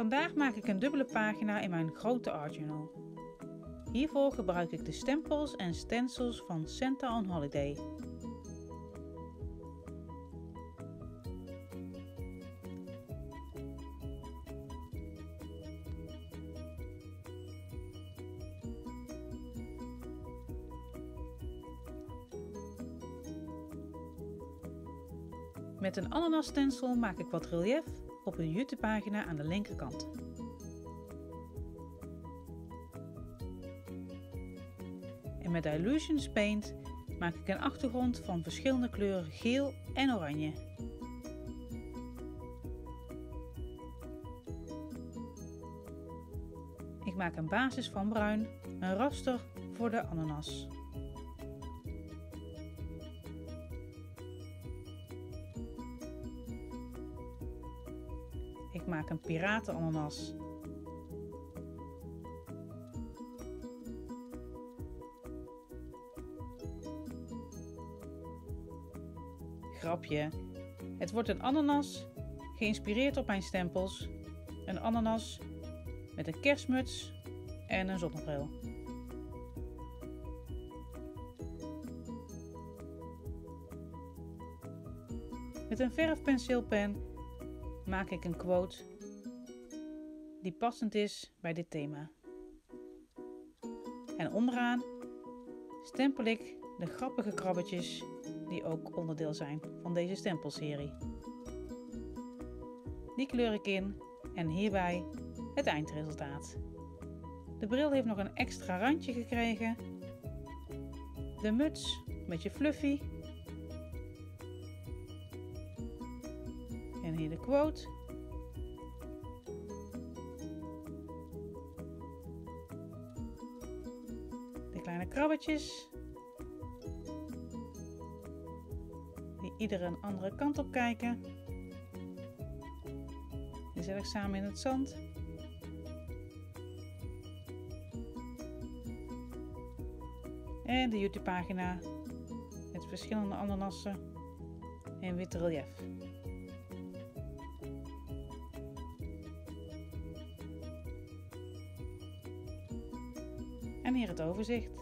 Vandaag maak ik een dubbele pagina in mijn grote art journal. Hiervoor gebruik ik de stempels en stencils van Santa on Holiday. Met een ananas stencil maak ik wat relief op een jutepagina aan de linkerkant. En met Illusions Paint maak ik een achtergrond van verschillende kleuren geel en oranje. Ik maak een basis van bruin, een raster voor de ananas. Ik maak een piratenananas. Grapje, het wordt een ananas, geïnspireerd op mijn stempels, een ananas met een kerstmuts en een zonnebril. Met een verfpenseelpen maak ik een quote die passend is bij dit thema. En onderaan stempel ik de grappige krabbetjes die ook onderdeel zijn van deze stempelserie. Die kleur ik in en hierbij het eindresultaat. De bril heeft nog een extra randje gekregen. De muts een beetje fluffy. En hier de quote. De kleine krabbetjes. Die ieder een andere kant op kijken. Die zet ik samen in het zand. En de jutepagina met verschillende ananassen en wit relief. En hier het overzicht.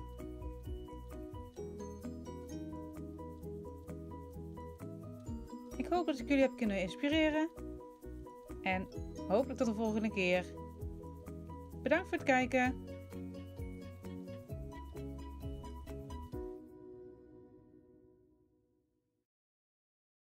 Ik hoop dat ik jullie heb kunnen inspireren. En hopelijk tot de volgende keer. Bedankt voor het kijken.